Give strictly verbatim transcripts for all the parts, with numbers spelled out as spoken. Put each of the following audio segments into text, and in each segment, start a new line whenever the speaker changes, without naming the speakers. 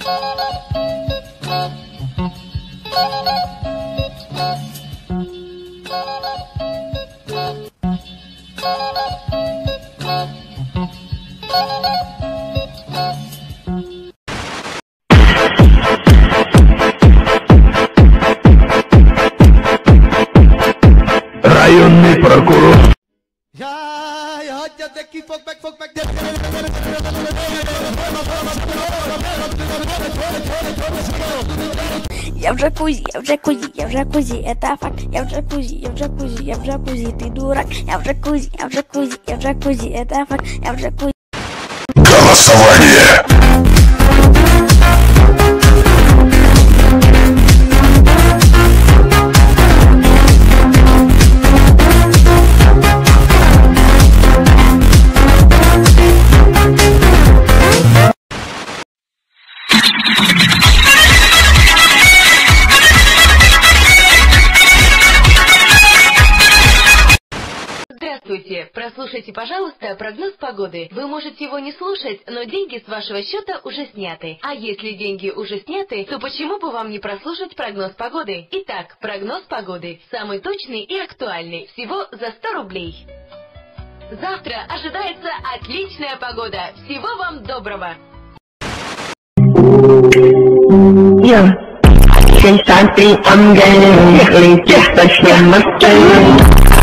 Районный прокурор.
Я в джакузи, я в джакузи, я в джакузи, это факт. Я в джакузи, я в джакузи, я в джакузи, ты дурак. Я в джакузи, я в джакузи, я в джакузи, это факт. Я в джакузи.
Голосование.
Здравствуйте! Прослушайте, пожалуйста, прогноз погоды. Вы можете его не слушать, но деньги с вашего счета уже сняты. А если деньги уже сняты, то почему бы вам не прослушать прогноз погоды? Итак, прогноз погоды. Самый точный и актуальный. Всего за сто рублей. Завтра ожидается отличная погода. Всего вам доброго!
Я сенсаций ангелов, летит точно мосты.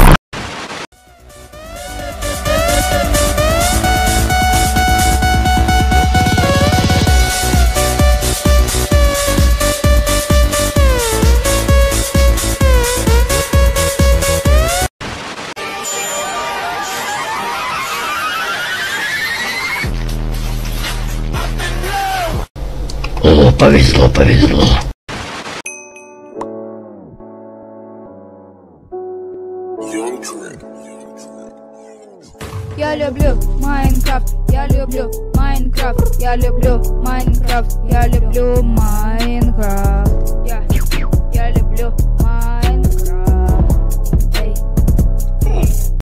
О, повезло, повезло.
Я люблю Майнкрафт, я люблю Майнкрафт, я люблю Майнкрафт, я люблю Майнкрафт.